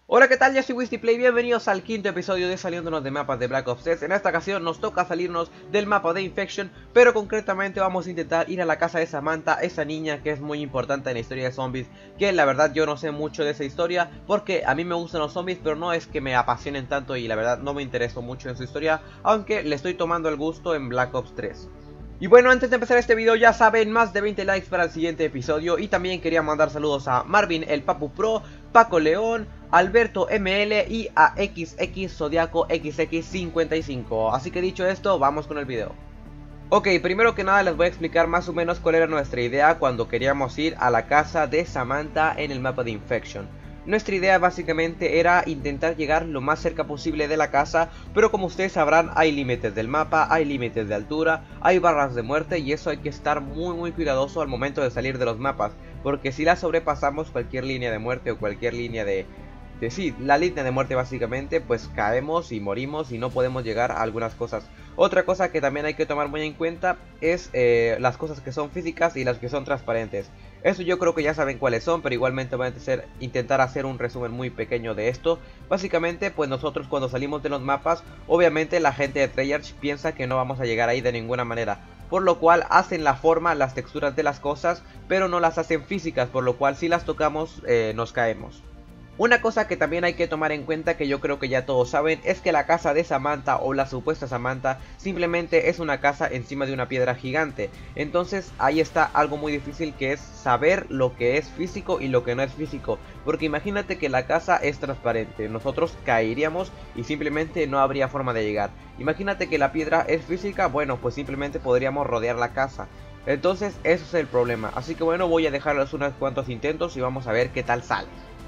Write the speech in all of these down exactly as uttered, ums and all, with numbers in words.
Hola, ¿qué tal? Yo soy WistyPlay, bienvenidos al quinto episodio de Saliéndonos de mapas de Black Ops tres. En esta ocasión nos toca salirnos del mapa de Infection, pero concretamente vamos a intentar ir a la casa de Samantha, esa niña que es muy importante en la historia de zombies, que la verdad yo no sé mucho de esa historia, porque a mí me gustan los zombies, pero no es que me apasionen tanto y la verdad no me intereso mucho en su historia, aunque le estoy tomando el gusto en Black Ops tres. Y bueno, antes de empezar este video ya saben, más de veinte likes para el siguiente episodio. Y también quería mandar saludos a Marvin el Papu Pro, Paco León, Alberto M L y a X X Zodiaco X X cincuenta y cinco. Así que dicho esto, vamos con el video. Ok, primero que nada les voy a explicar más o menos cuál era nuestra idea cuando queríamos ir a la casa de Samantha en el mapa de Infection. Nuestra idea básicamente era intentar llegar lo más cerca posible de la casa, pero como ustedes sabrán hay límites del mapa, hay límites de altura, hay barras de muerte y eso hay que estar muy muy cuidadoso al momento de salir de los mapas, porque si la sobrepasamos cualquier línea de muerte o cualquier línea de... de sí, la línea de muerte básicamente, pues caemos y morimos y no podemos llegar a algunas cosas. Otra cosa que también hay que tomar muy en cuenta es eh, las cosas que son físicas y las que son transparentes. Eso yo creo que ya saben cuáles son, pero igualmente voy a hacer, intentar hacer un resumen muy pequeño de esto. Básicamente, pues nosotros cuando salimos de los mapas, obviamente la gente de Treyarch piensa que no vamos a llegar ahí de ninguna manera, por lo cual hacen la forma, las texturas de las cosas, pero no las hacen físicas, por lo cual si las tocamos eh, nos caemos. Una cosa que también hay que tomar en cuenta, que yo creo que ya todos saben, es que la casa de Samantha o la supuesta Samantha simplemente es una casa encima de una piedra gigante. Entonces ahí está algo muy difícil, que es saber lo que es físico y lo que no es físico. Porque imagínate que la casa es transparente, nosotros caeríamos y simplemente no habría forma de llegar. Imagínate que la piedra es física, bueno, pues simplemente podríamos rodear la casa. Entonces eso es el problema. Así que bueno, voy a dejarles unos cuantos intentos y vamos a ver qué tal sale.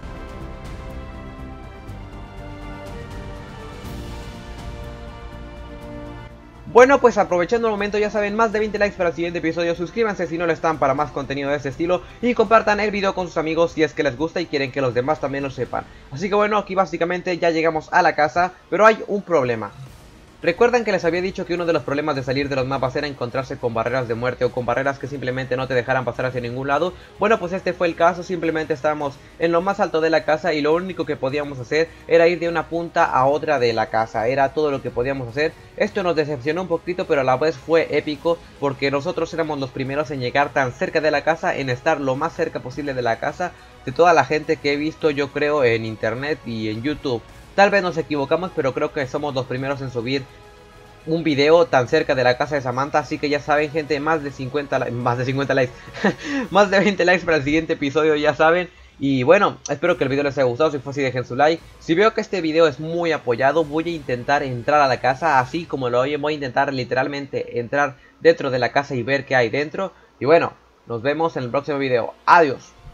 Bueno, pues aprovechando el momento, ya saben, más de veinte likes para el siguiente episodio. Suscríbanse si no lo están para más contenido de este estilo y compartan el video con sus amigos si es que les gusta y quieren que los demás también lo sepan. Así que bueno, aquí básicamente ya llegamos a la casa, pero hay un problema. ¿Recuerdan que les había dicho que uno de los problemas de salir de los mapas era encontrarse con barreras de muerte o con barreras que simplemente no te dejaran pasar hacia ningún lado? Bueno, pues este fue el caso. Simplemente estábamos en lo más alto de la casa y lo único que podíamos hacer era ir de una punta a otra de la casa. Era todo lo que podíamos hacer. Esto nos decepcionó un poquito, pero a la vez fue épico, porque nosotros éramos los primeros en llegar tan cerca de la casa, en estar lo más cerca posible de la casa, de toda la gente que he visto, yo creo, en internet y en YouTube. Tal vez nos equivocamos, pero creo que somos los primeros en subir un video tan cerca de la casa de Samantha. Así que ya saben, gente, más de cincuenta, más de cincuenta likes, más de veinte likes para el siguiente episodio, ya saben. Y bueno, espero que el video les haya gustado. Si fue así, dejen su like. Si veo que este video es muy apoyado, voy a intentar entrar a la casa, así como lo oyen. Voy a intentar literalmente entrar dentro de la casa y ver qué hay dentro. Y bueno, nos vemos en el próximo video. Adiós.